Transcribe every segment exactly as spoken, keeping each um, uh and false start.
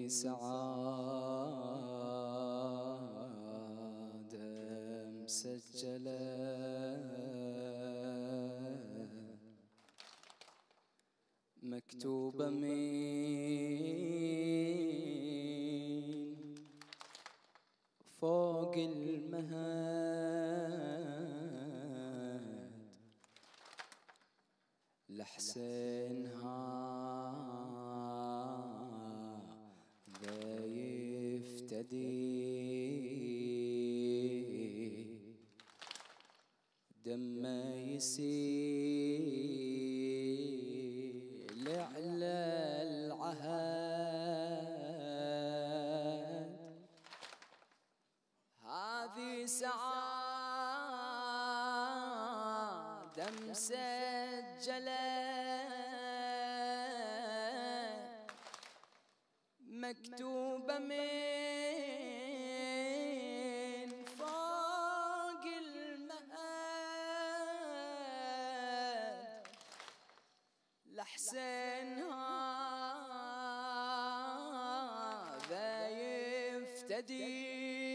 سعادة مسجلة مكتوبة من فوق المهد لحسين هذا يفتدي دمه يسيل على العهد هذه سعادة مسجلة مكتوبة من فوق المهد لحسين هذا يفتدي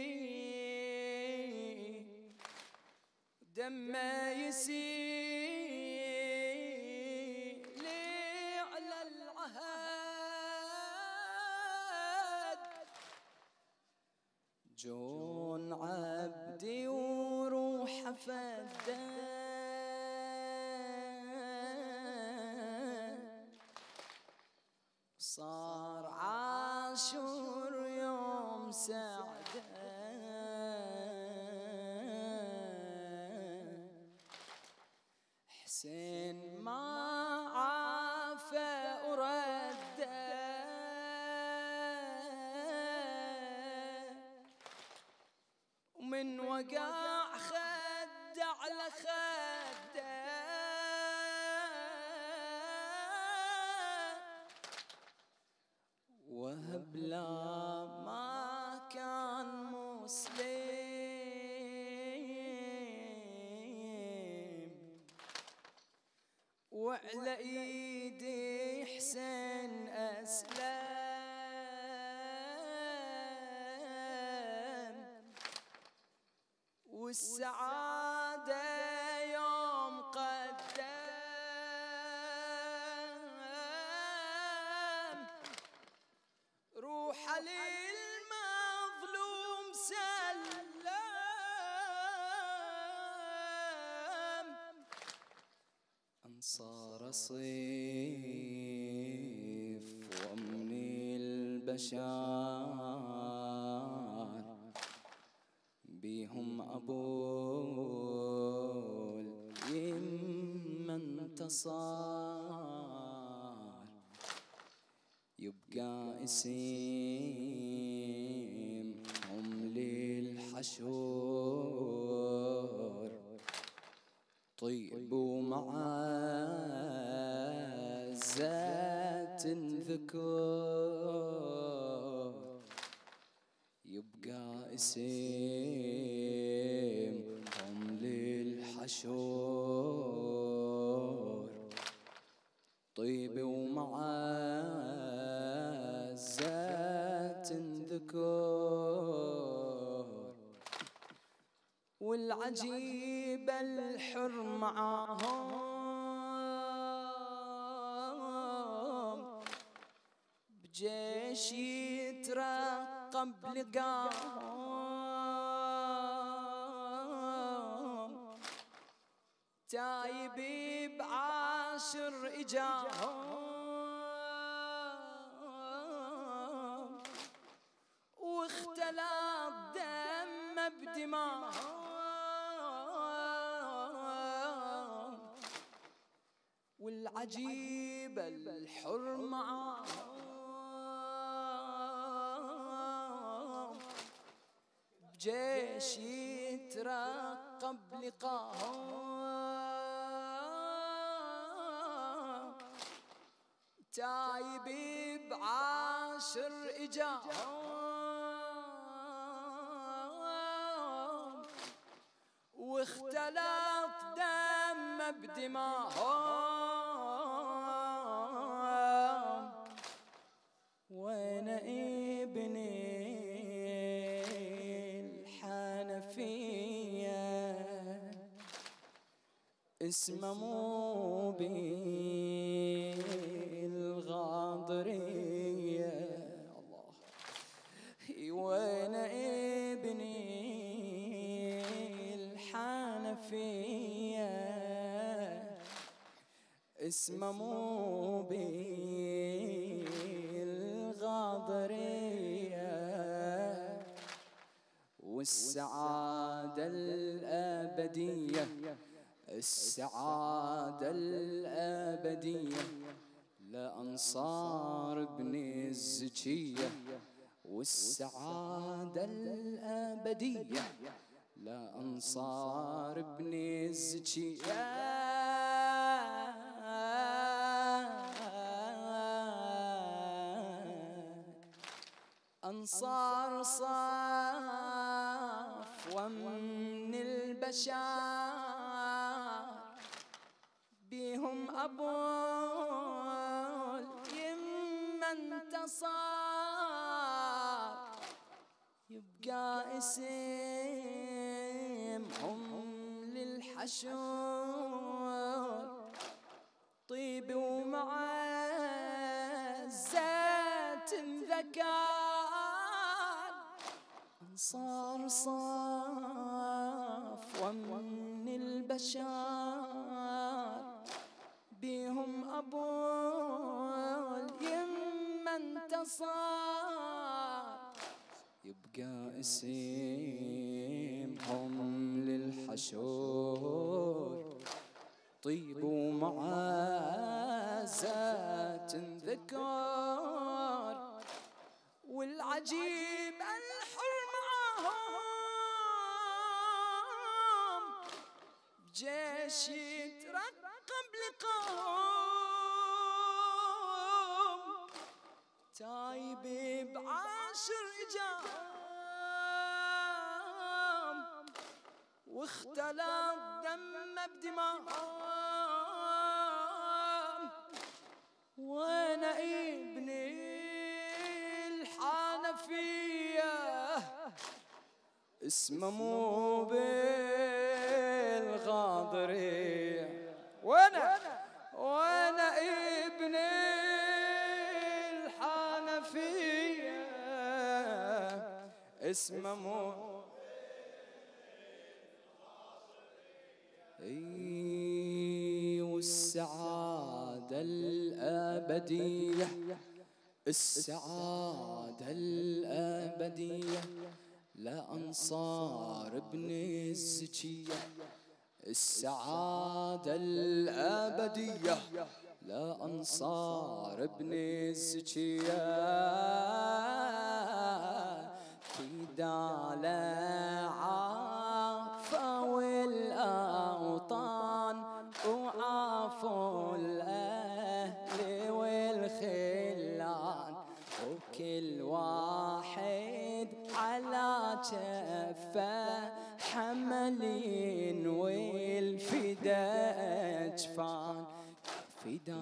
دمه يسيل على العهد جون عبدي وروحه فدى صار عاشور يوم سعده حسين ما عافى ورده ومن وقع خد على خده وهب لا ما كان مسلم وعلى ايدي حسين اسلم والسعادة يوم قدم روح للمظلوم سلم أنصار صيف ومن البشر بيهم أبو اليمة انتصار يبقى اسمهم للحشور طيب ومعزة ذكور يبقى اسمهم للحشور طيب ومعزة ذكور والعجيب الحر معاهم بجيش يترقب لقاهم تايب بعاشر اجاهم واختلط دم بدماهم والعجيب الحر معاهم بجيش يترقب لقاهم تايب بعاشر اجاهم واختلط دم بدماهم وين اسمه مو بالغاضرية. الله وين ابني الحنفية اسمه مو بالغاضرية، والسعادة الأبدية السعادة الأبدية لأنصار ابن الزكية، والسعادة الأبدية لأنصار ابن الزكية. أنصار صفوة من البشر بيهم أبو اليمة انتصار، يبقى اسمهم للحشور طيب ومعزة ذكر. أنصار صفوة من البشر بيهم أبو اليمة انتصار، يبقى اسمهم للحشور طيب ومعزة ذكر. والعجيب الحر معهم بجيش يترقب لقاهم، تايب بعاشر إجام واختلط دم بدماهم. وانا ابني الحنفية اسمه مو بالغاضرية، وانا وانا ابني الحنفية اسمه مو اي. والسعادة الأبدية السعادة الأبدية لأنصار ابن الزكية، السعادة الأبدية لأنصار ابن الزكية. في دال عافوا الأوطان وعافوا الأهل والخلان، وكل واحد على جفه حملين والفدا أجفان. فدا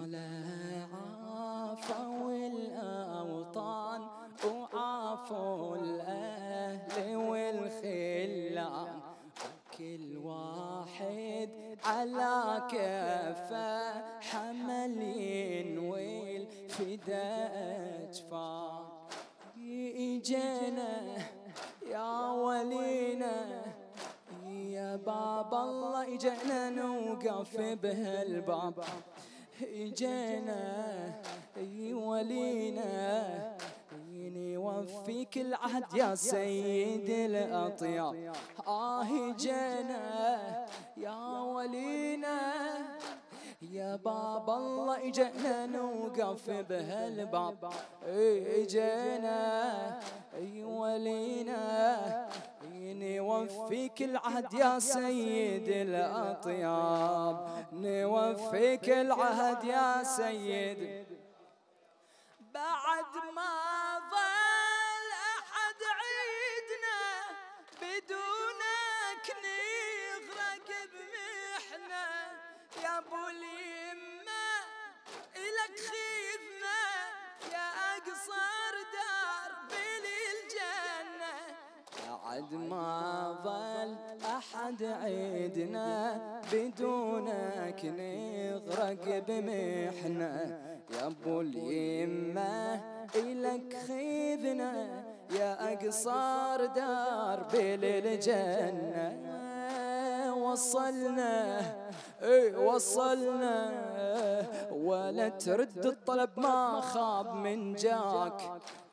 عافوا الأوطان وعافوا الأهل والخلان، كل واحد على كفه حملين والفدا أجفان. إجينا يا ولينا يا باب الله، إجينا نوقف بهالباب. إجينا يا ولينا نوفيك العهد يا سيد الأطياب. آه إجينا يا ولينا يا باب الله، إجينا نوقف بهالباب. إجينا يا ولينا نوفيك العهد يا سيد الأطياب، نوفيك العهد يا سيد. بعد ما ظل أحد عيدنا بدونك نغرق بمحنة، يا أبو اليمة إلك خيفنا يا أقصر دار بالجنة. بعد ما ظل أحد أحد عيدنا بدونك نغرق بمحنة يا أبو اليمة إلك خذنا يا أقصار درب للجنة وصلنا اي وصلنا ولا ترد الطلب ما خاب من جاك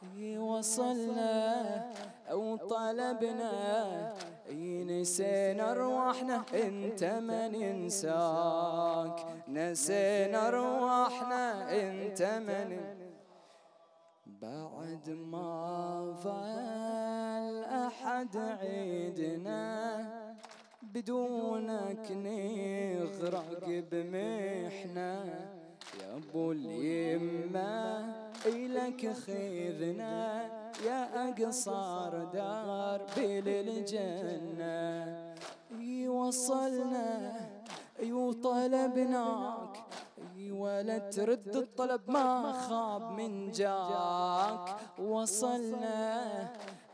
وصلنا وطلبنا نسينا ارواحنا انت ما ننساك نسينا ارواحنا انت ما ننساك بعد ما ظل احد عيدنا بدونك نغرق بمحنة يا ابو اليمة إلك خذنا يا أقصار دربي للجنة وصلنا وطلبناك ولا ترد الطلب ما خاب من جاك وصلنا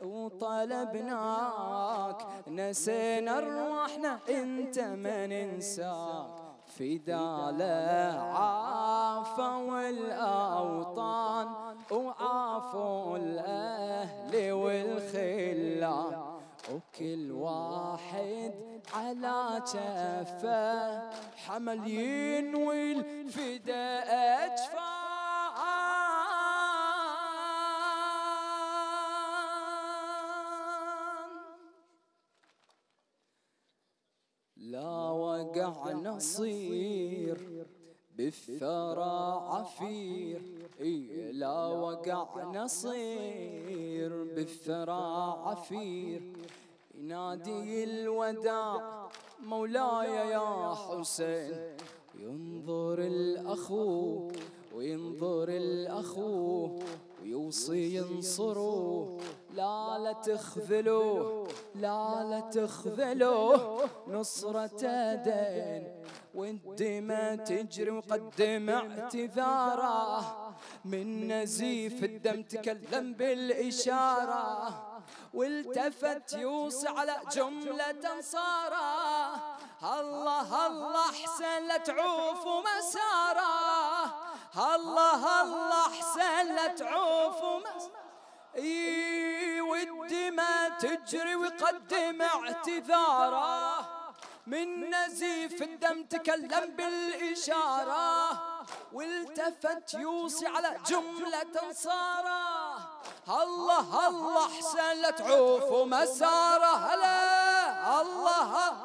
وطلبناك نسينا ارواحنا انت ما ننساك فداله عافوا الاوطان وعافوا الاهل والخلان وكل واحد على جفه حمل ينوي الفداء اجفان لا وقع نصير بالثرى عفير إيه لا وقع نصير بالثرى عفير ينادي الوداع مولاي يا حسين ينظر الأخو وينظر الأخو ويوصي ينصروه لا لا تخذلوه لا لا تخذلوه نصرة دين والدماء تجري وقدم اعتذاره من نزيف الدم تكلم بالإشارة والتفت يوصي على جملة انصاره الله الله احسن لا تعوف مساره الله الله احسن لا تعوف مساره اي والدماء تجري ويقدم اعتذاره من نزيف الدم تكلم بالإشارة والتفت يوصي على جملة انصاره الله الله احسن لا تعوف مساره هلا الله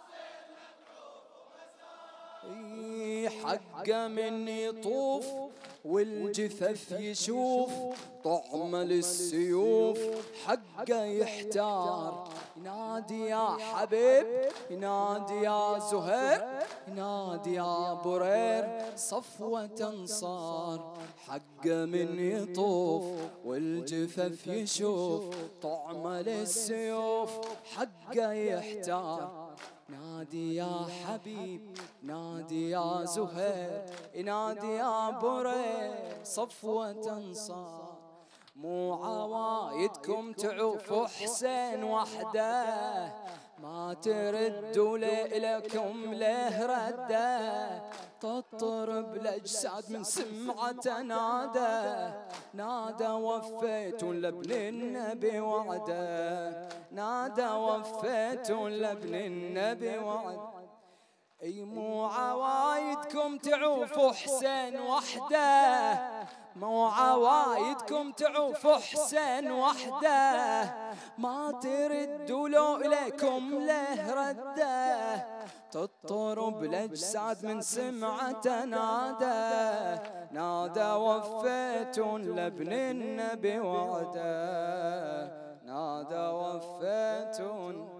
حق من يطوف والجثث يشوف طعم للسيوف حقه يحتار ينادي يا حبيب ينادي يا زهير ينادي يا برير صفوة انصار حقه من يطوف والجثث يشوف طعم للسيوف حقه يحتار نادي يا حبيب نادي يا زهير نادي يا برير صفوة انصار مو عوايدكم تعوفوا حسين وحده ما تردوا لكم له رده تطرب الاجساد من سمعته نادى نادى وفيت لابن النبي وعده نادى وفيت لابن النبي وعده اي مو عوايدكم تعوفوا حسين وحده مو عوايدكم تعوفوا حسين وحده ما تردوا لو إليكم له رده تضطرب الأجساد من سمعته نادى نادى وفيت لابن النبي وعده نادى وفيت